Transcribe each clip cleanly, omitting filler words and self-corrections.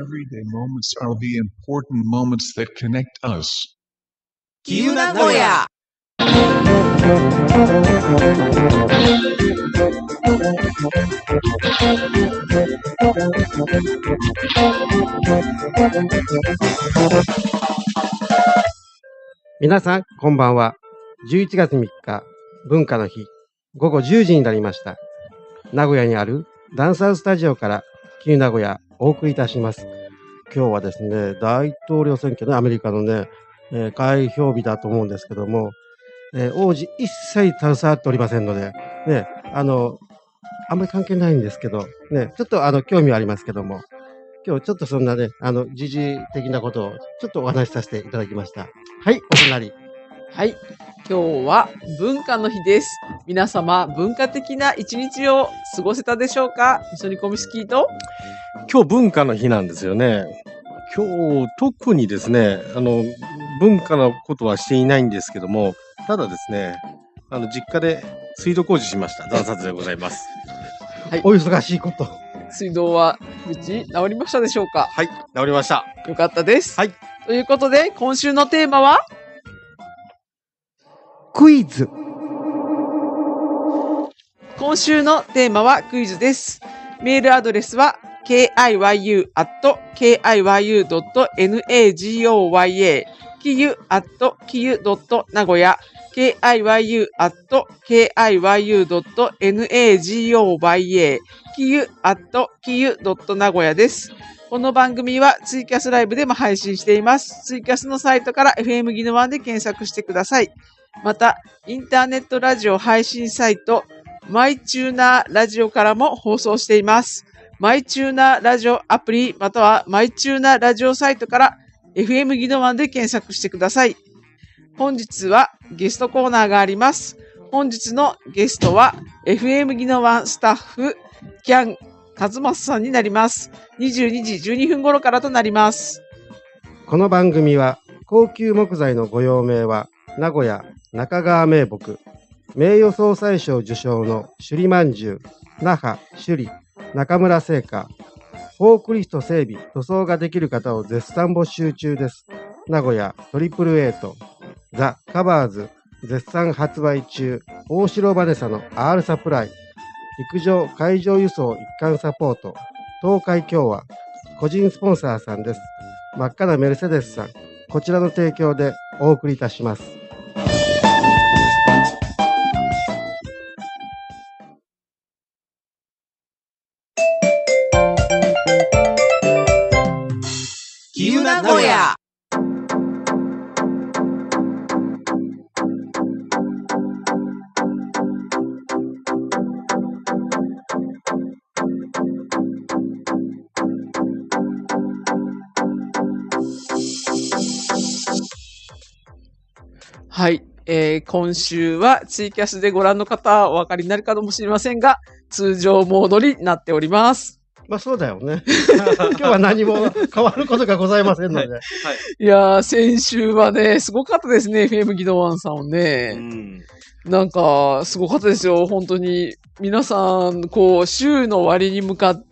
Everyday moments are the important moments that connect us. きゆなごや。 皆さんこんばんは。11月3日文化の日午後10時になりました。名古屋にあるダンサースタジオからきゆ名古屋お送りいたします。今日はですね、大統領選挙ね、アメリカのね、開票日だと思うんですけども、王子一切携わっておりませんのでね、あんまり関係ないんですけどね、ちょっと興味はありますけども、今日ちょっとそんなね、時事的なことをちょっとお話しさせていただきました。はい、お隣。 はい。今日は文化の日です。皆様、文化的な一日を過ごせたでしょうか？一緒にコミスキーと。 今日文化の日なんですよね。今日特にですね、文化のことはしていないんですけども、ただですね、実家で水道工事しました。残殺でございます。 はい。 お忙しいこと。 水道は無事治りましたでしょうか？ はい、治りました。 よかったです。 はい。 ということで、今週のテーマはクイズ。 今週のテーマはクイズです。メールアドレスは kiyu@kiyu.nagoya kiyu@kiyu.nagoya kiyu@kiyu.nagoya kiyu@kiyu.nagoya です。この番組はツイキャスライブでも配信しています。ツイキャスのサイトから FM ギノワンで検索してください。また、インターネットラジオ配信サイト、マイチューナーラジオからも放送しています。マイチューナーラジオアプリ、またはマイチューナーラジオサイトから FM ギノワンで検索してください。本日はゲストコーナーがあります。本日のゲストは FM ギノワンスタッフ、キャン・カズマスさんになります。22時12分頃からとなります。 この番組は高級木材のご用命は名古屋中川名木、名誉総裁賞受賞の首里まんじゅう、那覇首里中村製菓、フォークリフト整備塗装ができる方を絶賛募集中です。名古屋トリプルエイト、ザ・カバーズ絶賛発売中、大城バネサの R サプライ、陸上海上輸送一貫サポート、東海共和、個人スポンサーさんです。真っ赤なメルセデスさん、こちらの提供でお送りいたします。 きゆなごや。はい、今週はツイキャスでご覧の方はお分かりになるかもしれませんが、通常モードになっております。 まあそうだよね。今日は何も変わることがございませんので。はい。 いやー、先週はね、すごかったですね、FM ギノワンさんをね。なんか、すごかったですよ、本当に。皆さん、週の終わりに向かって、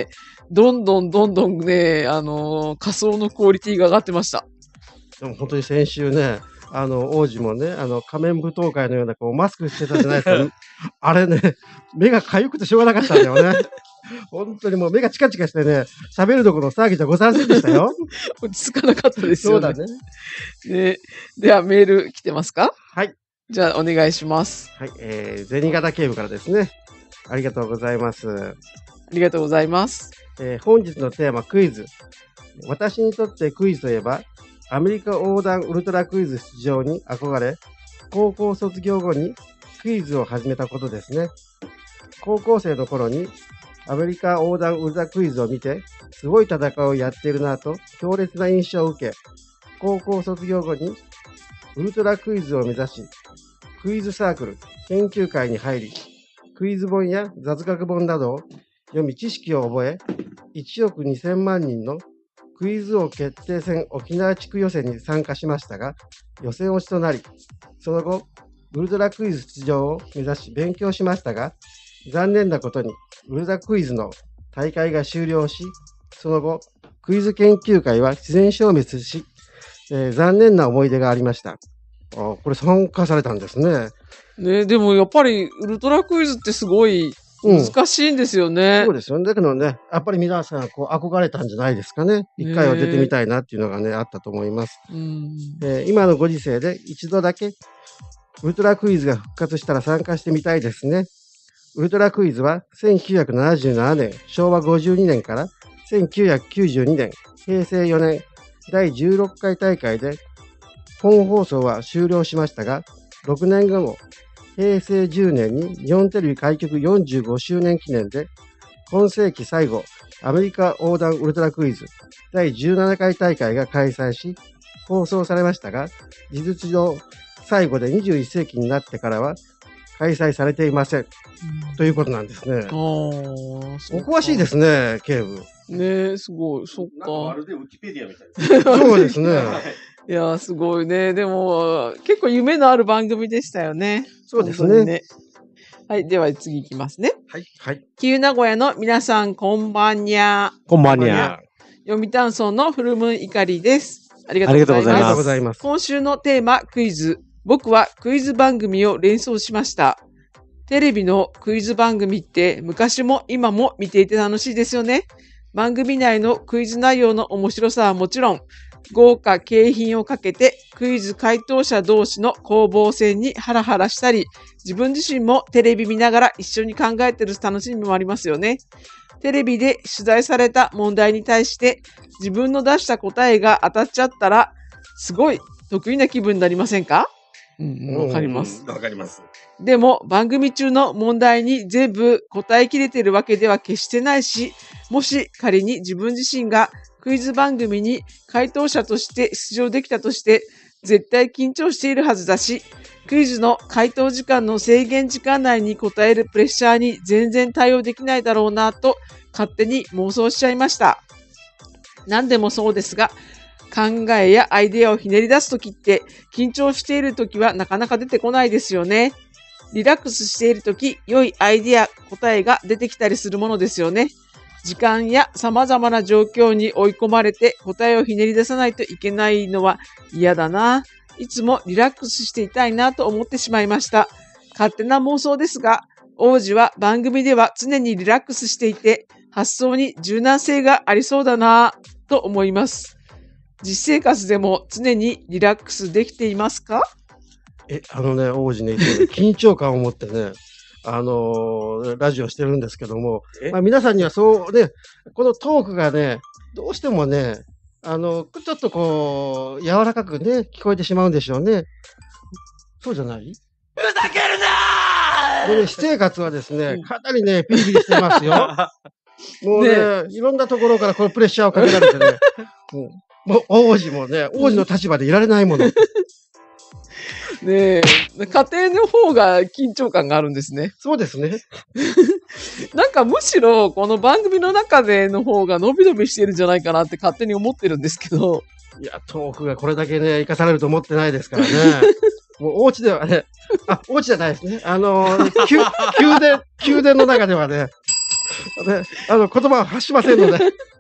どんどんね、仮想のクオリティが上がってました。 でも本当に先週ね、王子もね、仮面舞踏会のようなマスクしてたじゃないですか。あれね、目が痒くてしょうがなかったんだよね。本当にもう目がチカチカしてね、喋るどころの騒ぎじゃございませんでしたよ。 落ち着かなかったですよね。 そうだね。ではメール来てますか？ はい。 じゃあお願いします。 はい、銭形警部からですね。ありがとうございます。 ありがとうございます。 本日のテーマクイズ。私にとってクイズといえば、アメリカ横断ウルトラクイズ出場に憧れ、高校卒業後にクイズを始めたことですね。高校生の頃にアメリカ横断ウルトラクイズを見て、すごい戦いをやっているなと強烈な印象を受け、高校卒業後にウルトラクイズを目指し、クイズサークル、研究会に入り、クイズ本や雑学本などを読み知識を覚え、1億2000万人のクイズ王決定戦沖縄地区予選に参加しましたが、予選落ちとなり、その後、ウルトラクイズ出場を目指し勉強しましたが、残念なことにウルトラクイズの大会が終了し、その後、 クイズ研究会は自然消滅し、残念な思い出がありました。これ参加されたんですね。 ね、でもやっぱりウルトラクイズってすごい難しいんですよね。 そうですよね。だけどね、やっぱり皆さん憧れたんじゃないですかね。一回は出てみたいなっていうのがね、あったと思います。今のご時世で一度だけウルトラクイズが復活したら参加してみたいですね。ウルトラクイズは1977年、昭和52年から1992年、平成4年、第16回大会で本放送は終了しましたが、6年後の平成10年に日本テレビ開局45周年記念で、今世紀最後、アメリカ横断ウルトラクイズ第17回大会が開催し、放送されましたが、事実上最後で21世紀になってからは開催されていません。ということなんですね。お詳しいですね、警部。 ねえ、すごい。そっか。 まるでウィキペディアみたいな。 そうですね。 いや、すごいね。でも、結構夢のある番組でしたよね。 そうですね。 はい。では次行きますね。 はい。はい。 旧名古屋の皆さん、こんばんにゃ。 こんばんにゃ。 読谷村のフルムンイカリです。ありがとうございます。今週のテーマ、クイズ。僕はクイズ番組を連想しました。テレビのクイズ番組って昔も今も見ていて楽しいですよね。番組内のクイズ内容の面白さはもちろん、豪華景品をかけてクイズ回答者同士の攻防戦にハラハラしたり、自分自身もテレビ見ながら一緒に考えてる楽しみもありますよね。テレビで取材された問題に対して自分の出した答えが当たっちゃったら、すごい得意な気分になりませんか？わかります。 わかります。 でも番組中の問題に全部答えきれてるわけでは決してないし、もし仮に自分自身がクイズ番組に回答者として出場できたとして、絶対緊張しているはずだし、クイズの回答時間の制限時間内に答えるプレッシャーに全然対応できないだろうなと勝手に妄想しちゃいました。何でもそうですが、考えやアイデアをひねり出すときって緊張しているときはなかなか出てこないですよね。リラックスしているとき、良いアイデア、答えが出てきたりするものですよね。時間や様々な状況に追い込まれて答えをひねり出さないといけないのは嫌だな。いつもリラックスしていたいなと思ってしまいました。勝手な妄想ですが、王子は番組では常にリラックスしていて、発想に柔軟性がありそうだなと思います。実生活でも常にリラックスできていますか？ 王子ね、緊張感を持ってね、ラジオしてるんですけども、皆さんにはそうね、このトークがね、どうしてもね、ちょっとこう、柔らかくね、聞こえてしまうんでしょうね。そうじゃない？ ふざけるなー！私生活はですね、かなりね、ピリピリしてますよ。もうね、いろんなところからこのプレッシャーをかけられてね、もう王子もね、王子の立場でいられないもの。 ねえ、家庭の方が緊張感があるんですね。 そうですね。 なんかむしろこの番組の中での方が伸び伸びしてるんじゃないかなって勝手に思ってるんですけど。 いや、トークがこれだけね、生かされると思ってないですからね。もうお家ではね、お家じゃないですね。宮殿の中ではね、言葉を発しませんので。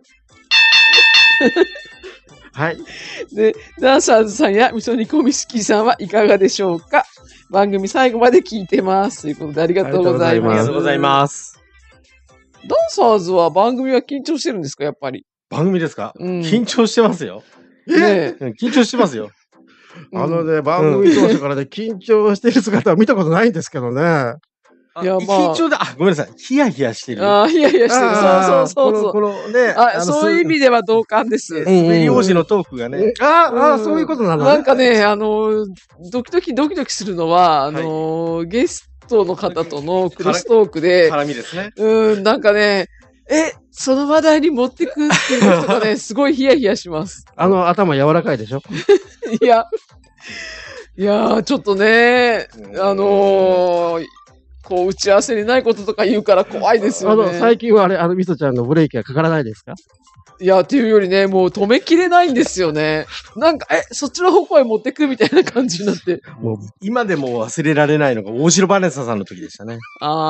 はい。 で、ダンサーズさんや味噌煮込みすきさんはいかがでしょうか？番組最後まで聞いてます。ということでありがとうございます。 ありがとうございます。 ダンサーズは番組は緊張してるんですか、やっぱり。 番組ですか？緊張してますよ。緊張してますよ。 番組当初からね、緊張してる姿は見たことないんですけどね。 いや、緊張だ。ごめんなさい。ヒヤヒヤしてる。 ヒヤヒヤしてる。そう。 このね。 そういう意味では同感です。 滑り王子のトークがね。 そういうことなの？ なんかね、ドキドキするのは、ゲストの方とのクロストークで、 絡みですね。 なんかね、その話題に持ってくっていう人がね、すごいヒヤヒヤします。 頭柔らかいでしょ？ いや、ちょっとね、こう、打ち合わせにないこととか言うから怖いですよね。 最近はみそちゃんのブレーキがかからないですか？ いや、っていうよりね、もう止めきれないんですよね。なんか、そっちの方向へ持ってくみたいな感じになって。 もう、今でも忘れられないのが、大城バネサさんの時でしたね。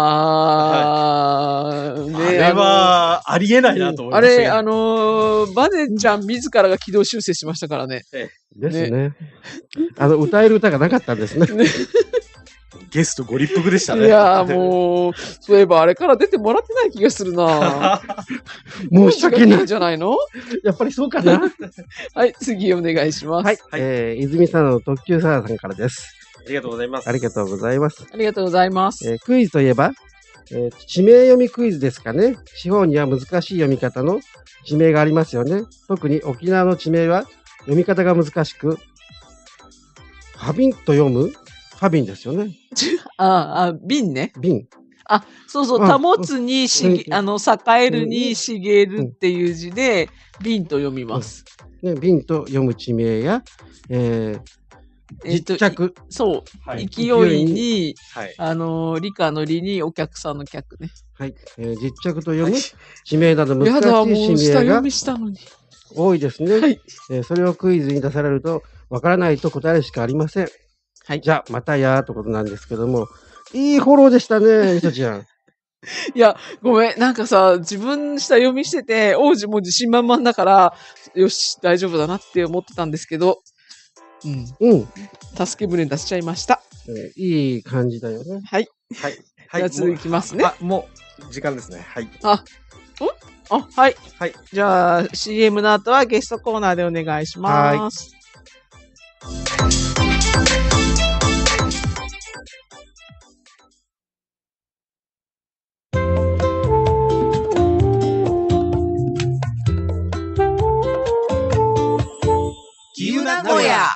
ね、 あれは、ありえないなと思いましたけど。 バネちゃん自らが軌道修正しましたからね。 ですね。歌える歌がなかったんですね。 ゲストご立腹でしたね。 いやーもう、そういえばあれから出てもらってない気がするな申し訳ない。 んじゃないの？ やっぱりそうかな。 はい、次お願いします。 はい。泉さんの特急サラさんからです。 ありがとうございます。 ありがとうございます。 ありがとうございます。 クイズといえば、地名読みクイズですかね。地方には難しい読み方の地名がありますよね。特に沖縄の地名は読み方が難しく、ファビンと読むファビンですよね。 瓶ね。 瓶。 そうそう、保つに栄えるに茂るっていう字で、瓶と読みます。 瓶と読む地名や、実着。 そう。勢いに、理科の理にお客さんの客ね。 はい。実着と読む地名など難しい地名が多いですね。はい。それをクイズに出されると、わからないと答えるしかありません。はい。じゃあ、またやーということなんですけども、いいフォローでしたね、みそちゃん。 いや、ごめん。なんかさ、自分下読みしてて、王子も自信満々だから、よし、大丈夫だなって思ってたんですけど、助け舟出しちゃいました。 いい感じだよね。 はい。はい。じゃあ続きますね。 もう、時間ですね。はい。 はい。はい。じゃあ、CM の後はゲストコーナーでお願いします。 名古屋。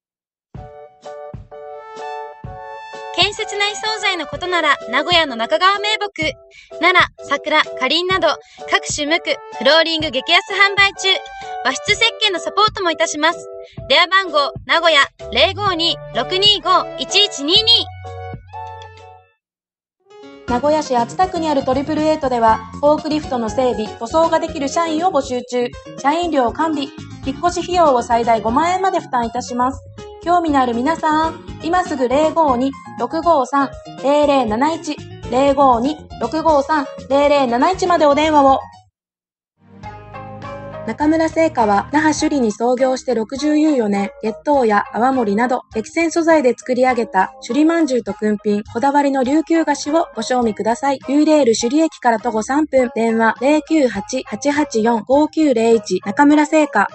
建設内惣菜のことなら名古屋の中川名木、奈良、桜、かりんなど各種無垢フローリング激安販売中。和室設計のサポートもいたします。電話番号名古屋 052-625-1122。 名古屋市熱田区にあるトリプルエイトでは、フォークリフトの整備、塗装ができる社員を募集中。社員料完備。引っ越し費用を最大5万円まで負担いたします。興味のある皆さん、今すぐ 052-653-0071、052-653-0071までお電話を。中村製菓は那覇首里に創業して64年、月桃や泡盛など激戦素材で作り上げた首里まんじゅうとくんぴん、こだわりの琉球菓子をご賞味ください。ユーレール首里駅から徒歩3分、電話 098-884-5901 中村製菓。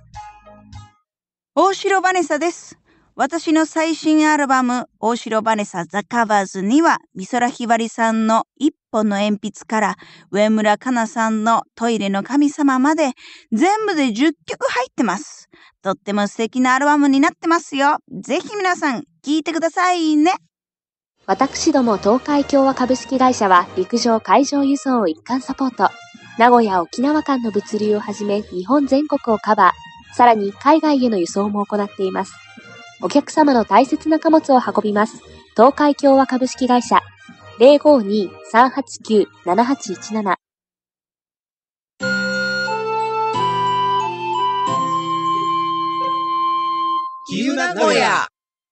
大城バネサです。私の最新アルバム、大城バネサザカバーズには、美空ひばりさんの一本の鉛筆から、上村かなさんのトイレの神様まで、全部で10曲入ってます。とっても素敵なアルバムになってますよ。ぜひ皆さん、聴いてくださいね。 私ども東海共和株式会社は、陸上海上輸送を一貫サポート。名古屋沖縄間の物流をはじめ、日本全国をカバー。さらに海外への輸送も行っています。お客様の大切な貨物を運びます。東海共和株式会社 052-389-7817。 名古屋。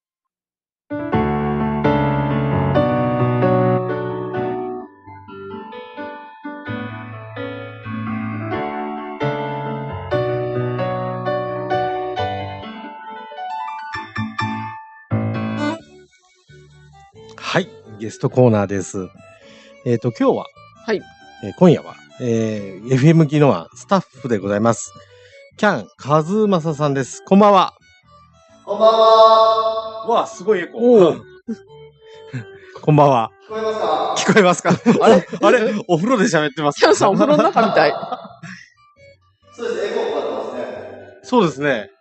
はい、ゲストコーナーです。今日は、 はい。 今夜は、FM ギノアスタッフでございます。キャンカズマサさんです。こんばんは。 こんばんは。 わあ、すごいエコー。こんばんは。 聞こえますか？ 聞こえますか？あれお風呂で喋ってます。 キャンさんお風呂の中みたい。 そうです、エコーかかってますね。 そうですね。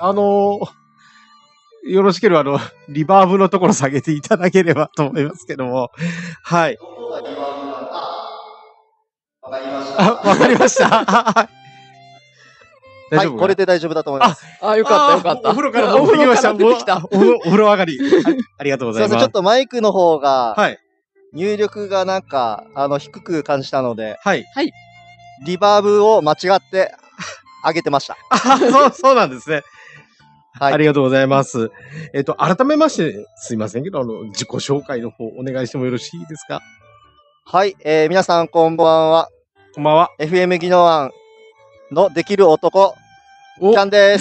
よろしければ、リバーブのところ下げていただければと思いますけども。はい。 どこがリバーブなんだ？わかりました。 わかりました。はい、 これで大丈夫だと思います。 よかったよかった。 お風呂から戻ってきました。お風呂上がり。ありがとうございます。 すいません、ちょっとマイクの方が、 はい。 入力がなんか、低く感じたので、 はい。 はい。 リバーブを間違って上げてました。 そうなんですね。 はい。 ありがとうございます。改めまして、すいませんけど、自己紹介の方、お願いしてもよろしいですか？ はい。皆さんこんばんは。 こんばんは。 FM 技能案のできる男、キャンです。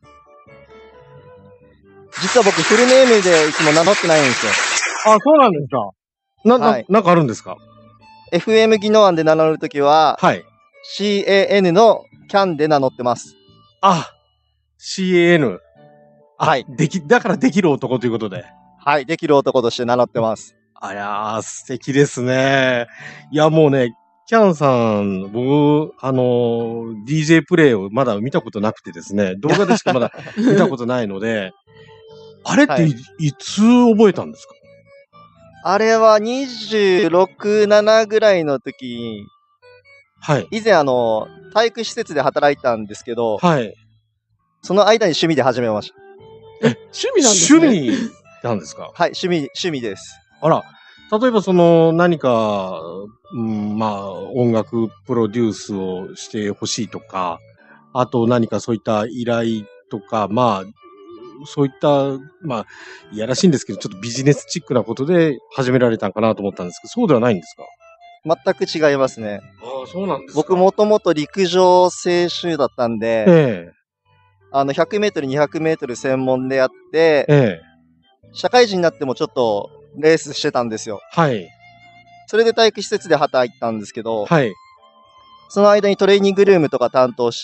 実は僕、フルネームでいつも名乗ってないんですよ。 あ、そうなんですか。なんかあるんですか？ FM 技能案で名乗るときは、 はい。 CAN のキャンで名乗ってます。 あ、CAN。 はい。 だからできる男ということで。 はい。できる男として名乗ってます。 あらー、素敵ですね。いや、もうね、キャンさん、僕、DJ プレイをまだ見たことなくてですね、動画でしかまだ見たことないので、あれっていつ覚えたんですか？ あれは26、7ぐらいの時に、 はい。 以前体育施設で働いたんですけど、 はい。 その間に趣味で始めました。 趣味なんですね。 趣味なんですか？ はい、趣味です。 あら、例えば何か、まあ、音楽プロデュースをしてほしいとか、あと何かそういった依頼とか、まあ、そういった、まあ、いやらしいんですけど、ちょっとビジネスチックなことで始められたんかなと思ったんですけど、そうではないんですか？ 全く違いますね。 ああ、そうなんですか。 僕もともと陸上選手だったんで、100メートル、200メートル専門でやって、社会人になってもちょっとレースしてたんですよ。 はい。 それで体育施設で働いたんですけど、 はい。 その間にトレーニングルームとか担当して、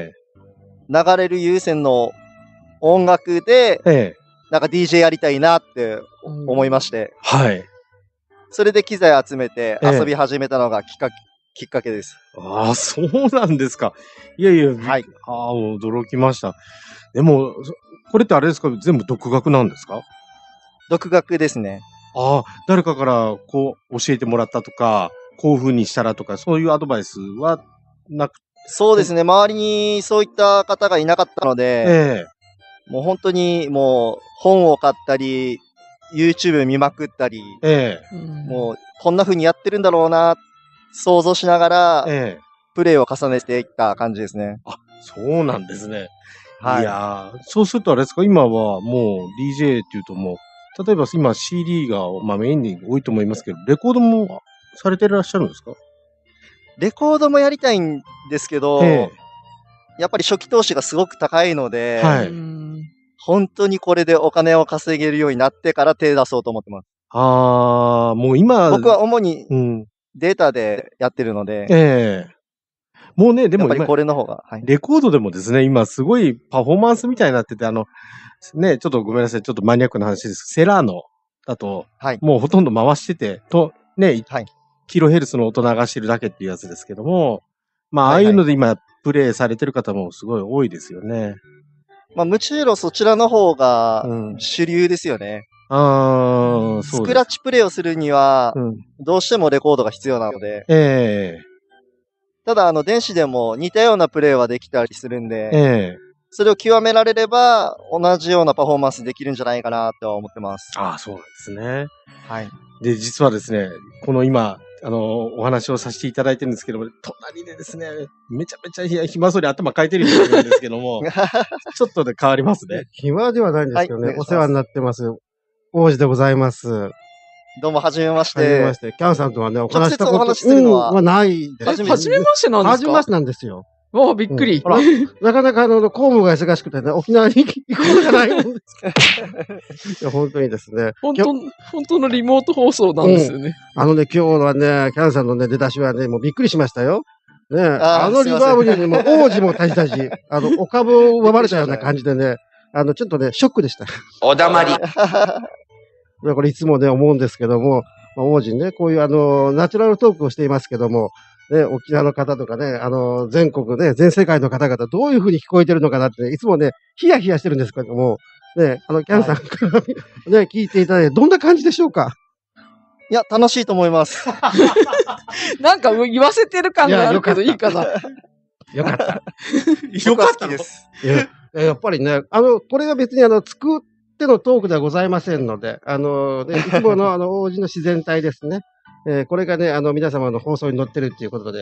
流れる有線の音楽で、なんか DJ やりたいなって思いまして、 はい。 それで機材集めて遊び始めたのがきっかけです。 ああ、そうなんですか。いやいや、はい。ああ、驚きました。でも、これってあれですか？全部独学なんですか？ 独学ですね。 ああ、誰かからこう教えてもらったとか、こういう風にしたらとか、そういうアドバイスはなく？ そうですね。周りにそういった方がいなかったので、もう本当にもう本を買ったり、YouTube 見まくったり、もうこんな風にやってるんだろうな、想像しながら、プレイを重ねていった感じですね。 あ、そうなんですね。 はい。 いやー、そうするとあれですか？今はもう DJ っていうともう、例えば今 CD が、まあ、メインに多いと思いますけど、レコードもされてらっしゃるんですか？ レコードもやりたいんですけど、やっぱり初期投資がすごく高いので、本当にこれでお金を稼げるようになってから手出そうと思ってます。 ああ、もう今、 僕は主にデータでやってるので、もうね、でもやっぱりこれの方が、 レコードでもですね、今すごいパフォーマンスみたいになってて、ね、ちょっとごめんなさい、ちょっとマニアックな話です。セラーノだと、もうほとんど回してて、ね、キロヘルツの音流してるだけっていうやつですけども、まあ、ああいうので今、プレイされてる方もすごい多いですよね。 まあ、むしろそちらの方が主流ですよね。 そうです。 スクラッチプレイをするには、どうしてもレコードが必要なので、ただ電子でも似たようなプレイはできたりするんで、それを極められれば、同じようなパフォーマンスできるんじゃないかなとは思ってます。 ああ、そうなんですね。 はい。 で、実はですね、この今、お話をさせていただいてるんですけども、隣でですね、めちゃめちゃ暇そうに頭かいてる人がいるんですけども、ちょっとで変わりますね。 暇ではないんですけどね、お世話になってます。王子でございます。 どうも、はじめまして。 はじめまして。キャンさんとはね、お話したこと直接お話しするのは、 ないです。 初めましてなんですか？ 初めましてなんですよ。 おびっくり。 なかなか公務が忙しくてね、沖縄に行くことがないもんですけど。いや、本当にですね。 本当のリモート放送なんですよね。 今日はね、キャンさんのね、出だしはね、もうびっくりしましたよ。ね、リバーブにも王子も足したし、お株を奪われたような感じでね、ちょっとね、ショックでした。 おだまり。 これいつもね、思うんですけども、王子ね、こういうナチュラルトークをしていますけども、ね、沖縄の方とかね、全国ね、全世界の方々、どういう風に聞こえてるのかなって、ね、いつもね、ヒヤヒヤしてるんですけども、ね、キャンさんからね、聞いていただいて、どんな感じでしょうか？ いや、楽しいと思います。 なんか言わせてる感があるけど、いいかな。 よかった。 よかったです。 やっぱりね、これは別に作ってのトークではございませんので、ね、いつもの王子の自然体ですね。これがね、皆様の放送に載ってるっていうことで、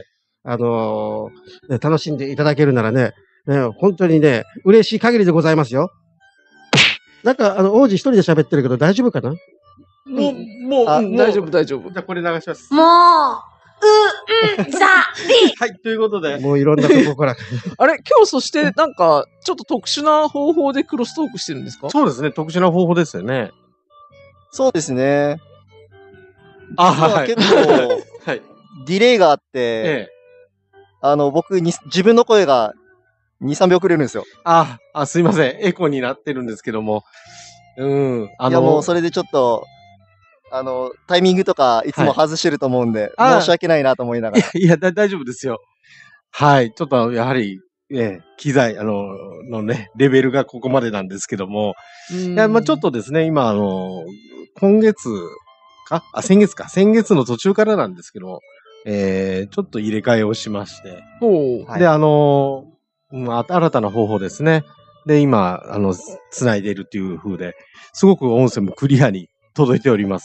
楽しんでいただけるならね、本当にね、嬉しい限りでございますよ。なんか、王子一人で喋ってるけど大丈夫かな？ 大丈夫、大丈夫。 じゃあこれ流します。 もう、 はい、ということで。 もういろんなとこから。 あれ今日そしてなんか、ちょっと特殊な方法でクロストークしてるんですか？ そうですね、特殊な方法ですよね。 そうですね。 はい。 結構、 はい。 ディレイがあって、僕に、自分の声が2、3秒くれるんですよ。 すいません。エコーになってるんですけども。 いやもうそれでちょっと、タイミングとかいつも外してると思うんで、申し訳ないなと思いながら。 いや、大丈夫ですよ。はい。ちょっと、やはり、機材、のね、レベルがここまでなんですけども。いや、ちょっとですね、今、今月先月の途中からなんですけど、ちょっと入れ替えをしまして。で、新たな方法ですね。で、今、繋いでいるっていう風で、すごく音声もクリアに届いております。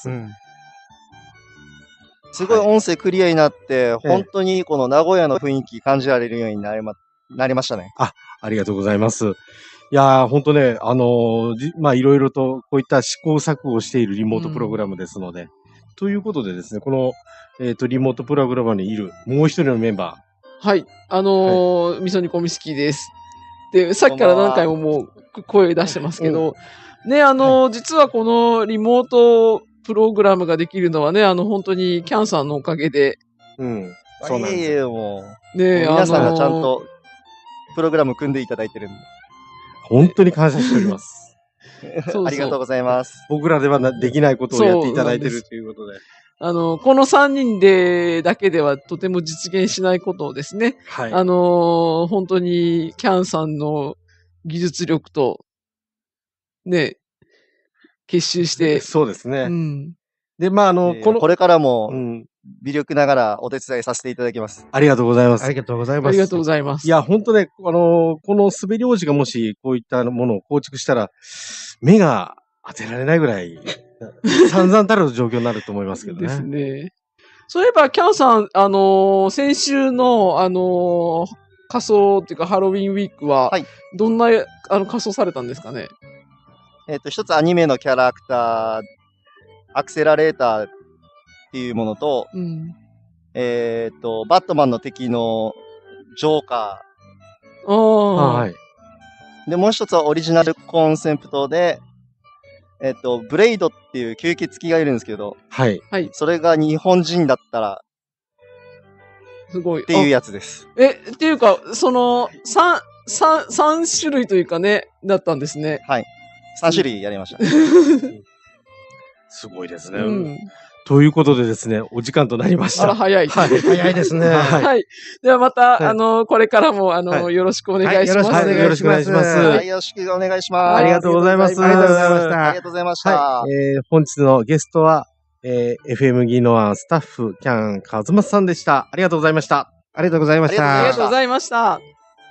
すごい音声クリアになって、本当にこの名古屋の雰囲気感じられるようになりましたね。 ありがとうございます。いやー、ほんとね、いろいろとこういった試行錯誤をしているリモートプログラムですので、ということでですね、この、リモートプログラムにいるもう一人のメンバー。はい。みそ煮込み好きです。で、さっきから何回ももう声出してますけど、ね、実はこのリモートプログラムができるのはね、本当にキャンさんのおかげで。 そうなんですよ。もう。 ね、 皆さんがちゃんとプログラム組んでいただいてるんで。 本当に感謝しております。 ありがとうございます。 僕らではできないことをやっていただいているということで。 この3人でだけではとても実現しないことをですね。 はい。 本当にキャンさんの技術力と、ね、結集して。 そうですね。で、 これからも、微力ながらお手伝いさせていただきます。 ありがとうございます。 ありがとうございます。 ありがとうございます。 いや、本当ね、この滑り王子がもしこういったものを構築したら、目が当てられないぐらい、散々たる状況になると思いますけどね。 ですね。そういえば、キャンさん、先週の、仮装っていうか、ハロウィンウィークは、どんな、仮装されたんですかね？ 一つアニメのキャラクター、アクセラレーターっていうものと、バットマンの敵のジョーカー。 はい。 で、もう一つはオリジナルコンセプトで、ブレイドっていう吸血鬼がいるんですけど、 はい。 それが日本人だったら、 すごい。 っていうやつです。 っていうか、3種類というかね、だったんですね。 はい。3種類やりました。 すごいですね。ということでですね、お時間となりました。 あら、早い。 早いですね。 はい。ではまた、これからも、よろしくお願いします。 よろしくお願いします。 よろしくお願いします。 ありがとうございます。 ありがとうございました。 ありがとうございました。 本日のゲストは、FM ギノワンスタッフ、キャン・カズマスさんでした。ありがとうございました。 ありがとうございました。 ありがとうございました。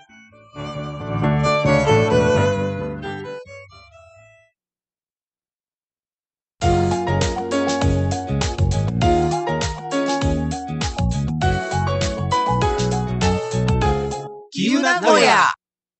キユナゴヤ。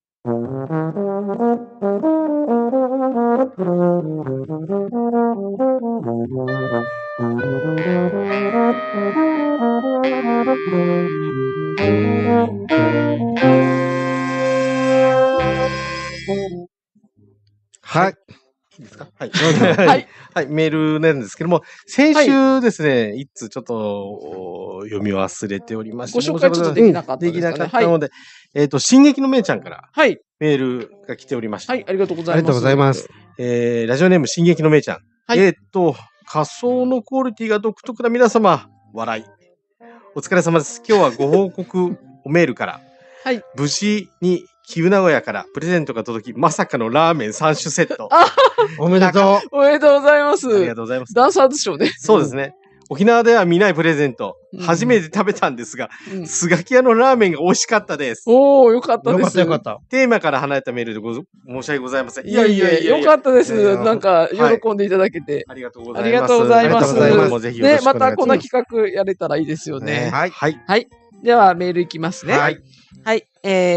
はい。 いいですか？はい。はい。はい。メールなんですけども、先週ですね、一通ちょっと読み忘れておりました。 ご紹介ちょっとできなかったですかね。 できなかったので、進撃のめいちゃんから、 はい。 メールが来ておりました。 はい。ありがとうございます。 ありがとうございます。 ラジオネーム進撃のめいちゃん。はい。仮想のクオリティが独特な皆様、笑い。お疲れ様です。今日はご報告メールから、 はい。 無事にキユ名古屋からプレゼントが届き、まさかのラーメン3種セット。 おめでとう。おめでとうございます。 ありがとうございます。 ダンサーズショーね。 そうですね。沖縄では見ないプレゼント。初めて食べたんですが、スガキ屋のラーメンが美味しかったです。 おー、よかったです。 よかった。 テーマから離れたメールで申し訳ございません。 いや、よかったです。なんか、喜んでいただけて。 ありがとうございます。 ありがとうございます。 ぜひね、またこんな企画やれたらいいですよね。 はい。 はい。 では、メールいきますね。 はい。 はい。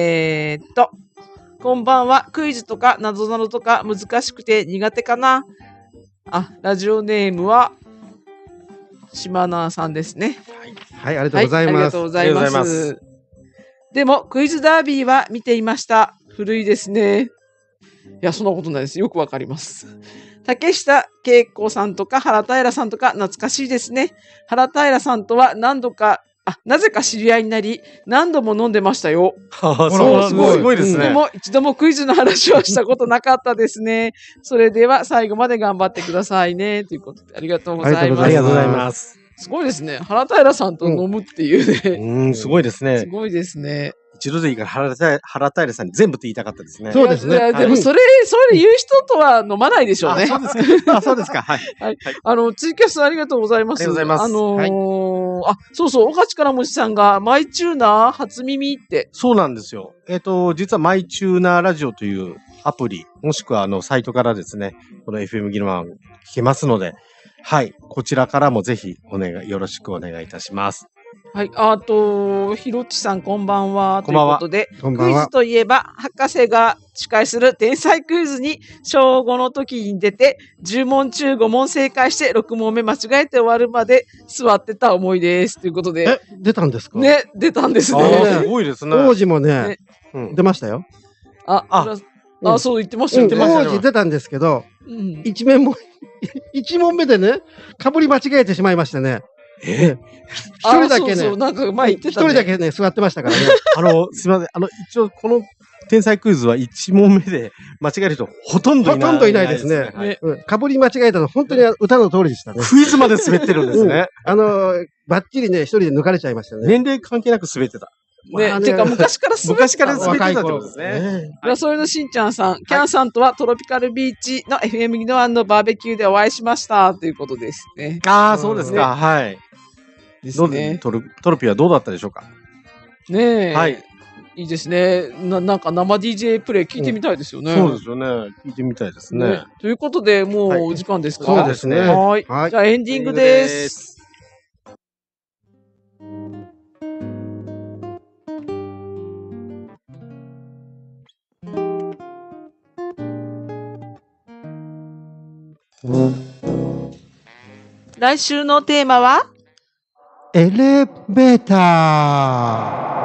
こんばんは。クイズとか、なぞなぞとか、難しくて苦手かな。ラジオネームは、島名さんですね。 はい、ありがとうございます。 ありがとうございます。でも、クイズダービーは見ていました。古いですね。いや、そんなことないです。よくわかります。竹下恵子さんとか原平さんとか懐かしいですね。原平さんとはなぜか知り合いになり、何度も飲んでましたよ。 そう、すごいですね。 でも、一度もクイズの話はしたことなかったですね。それでは、最後まで頑張ってくださいね。ということで、ありがとうございます。 ありがとうございます。 すごいですね。原平さんと飲むっていうね。 すごいですね。 すごいですね。 一度でいいから原平さんに全部って言いたかったですね。 そうですね。 でもそれ言う人とは飲まないでしょうね。 そうですか。そうですか。はい。 ツイキャスありがとうございます。 ありがとうございます。 そうそう、おかちからもちさんが、マイチューナー初耳って。 そうなんですよ。実はマイチューナーラジオというアプリ、もしくはサイトからですね、この FM ギルマン聞けますので、はい。こちらからもぜひよろしくお願いいたします。 はい。ひろちさんこんばんは。 こんばんは。 ということで、クイズといえば、博士が司会する天才クイズに、小5の時に出て、10問中5問正解して、6問目間違えて終わるまで座ってた思いです。ということで。 出たんですか？ ね、出たんですね。 すごいですね。 王子もね、出ましたよ。 そう言ってましたよね。 王子出たんですけど、1問目でね、かぶり間違えてしまいましたね。一人だけね、一人だけね、座ってましたからね。 すみません。一応、この天才クイズは1問目で間違える人ほとんどいない。 ほとんどいないですね。かぶり間違えたの、本当に歌の通りでしたね。 クイズまで滑ってるんですね。 バッチリね、一人で抜かれちゃいましたね。 年齢関係なく滑ってた。 ね、てか昔から滑ってたってことですね。 それのしんちゃんさん、キャンさんとはトロピカルビーチの FM ギノワンのバーベキューでお会いしましたということですね。 そうですか。はい。 ですね。 トロピはどうだったでしょうか？ ねえ。 はい。 いいですね。なんか生 DJ プレイ聞いてみたいですよね。 そうですよね。聞いてみたいですね。 ということで、もうお時間ですか？ そうですね。 はい。じゃあエンディングです。来週のテーマはエレベーター。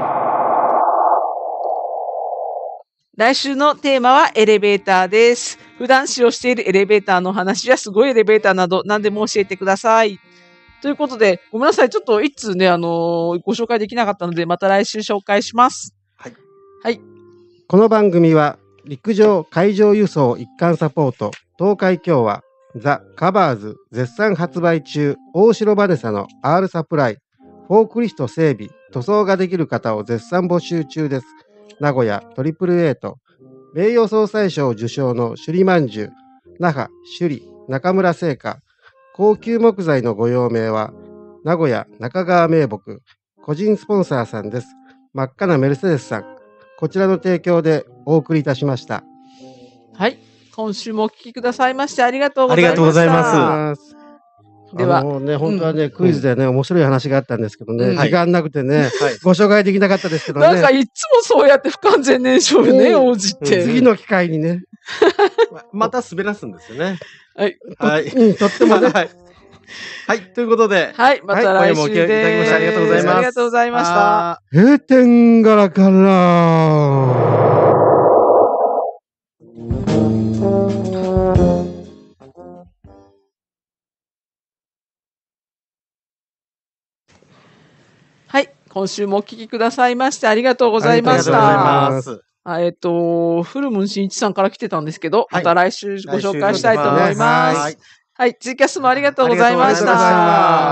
来週のテーマはエレベーターです。普段使用しているエレベーターの話やすごいエレベーターなど何でも教えてください。ということで、ごめんなさい。ちょっと一通ね、ご紹介できなかったので、また来週紹介します。 はい。 はい。 この番組は陸上海上輸送一貫サポート東海共和ザ・カバーズ絶賛発売中大城バネサの R サプライフォークリフト整備塗装ができる方を絶賛募集中です。名古屋 AAA 名誉総裁賞受賞の首里まんじゅう那覇首里中村製菓高級木材のご用命は名古屋中川名木個人スポンサーさんです。真っ赤なメルセデスさん、こちらの提供でお送りいたしました。 はい。今週もお聞きくださいましてありがとうございました。 ありがとうございます。 では、本当はね、クイズでね、面白い話があったんですけどね、時間なくてね、ご紹介できなかったですけどね。 なんかいつもそうやって不完全燃焼ね、王子って。 次の機会にね。 また滑らすんですよね。 はい。 はい。 とってもね。 はい。ということで。 はい。また来週です。 いただきましてありがとうございます。 ありがとうございました。 閉店ガラガラ。 はい。今週もお聞きくださいましてありがとうございました。 ありがとうございます。 フルムンしんいちさんから来てたんですけど、また来週ご紹介したいと思います。はい。ツイキャスもありがとうございました。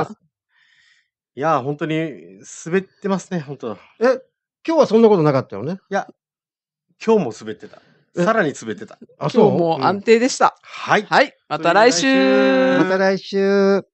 いや、本当に滑ってますね、本当。 今日はそんなことなかったよね。 いや、今日も滑ってた。さらに滑ってた。 今日も安定でした。 はい。 はい。また来週。 また来週。